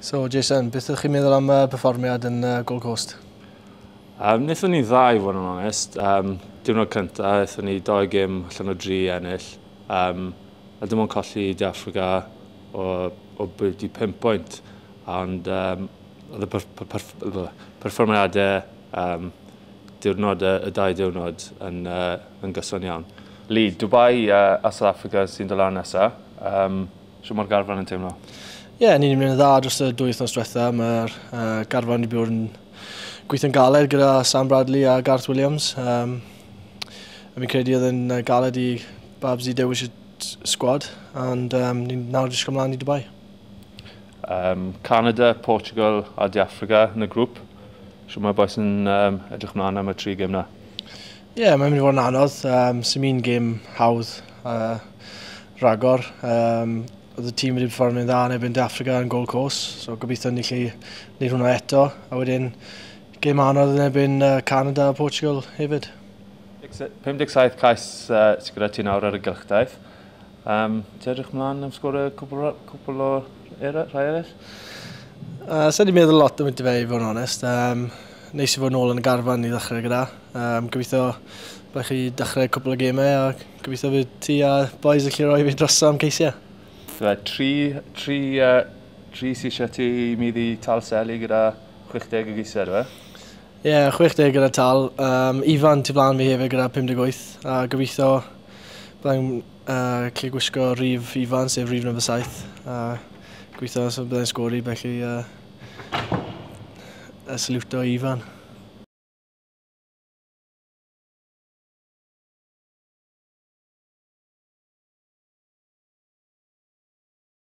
So, Jason, beth ydych chi'n meddwl am perfformiad yn Gold Coast? Wnaethon ni dda i fod yn onest. Diwrnod cynta, wnaethon ni 2 gêm allan o 3 ennill. A dim ond colli i Africa o byd i 5 pwynt. Ond oedd y perfformiadau diwrnod y 2 diwrnod yn gyson iawn. Lead, Dubai a South Africa sy'n dod lan nesaf. Siw mae'r garfan yn teimlo? Ie, ni'n mynd yn dda dros y 2 wythnos diwetha. Mae'r garfan wedi bod yn gweithio'n galed gyda Sam Bradley a Garth Williams. Mi'n credu oedd yn galed i Babs i dewis y sgwad, ond ni'n nawr edrych ymlaen i Dubai. Canada, Portugal a Africa yn y grŵp. Siw mae'r boes yn edrych ymlaen am y 3 gêm na? Ie, mae'n mynd i fod yn anodd. Sy'n mynd gêm hawdd ragor. Oedd y tîm wedi perfformio'n dda yn ebyn Africa yn Gold Coast, so gobeithio ni lle wneud hwnna eto. A wedyn gêm anodd yn ebyn Canada a Portugal hefyd. 57 cais sy'n gyda ti nawr ar y gylchdaeth. Ti edrych ymlaen am sgwr cwpl o rhai eraill? Sa'n ni'n meddwl lot am wedi fe i fod yn onest. Neis i fod nôl yn y garfan i ddechrau gyda. Gobeithio bod chi dechrau cwpl o gemau a gobeithio fydd ti a boys yn lle roi fi droso am ceisiau. Tri sy'n eisiau ti mynd i tal seli gyda 60 o geisiau, dwi? Ie, 60 gyda tal. Ifan tu flaen fi hefyd gyda 58. A gobeithio byddai'n lle gwisgo rhif Ifan, sef rhif number 7. Gobeithio byddai'n sgori, felly saluto Ifan.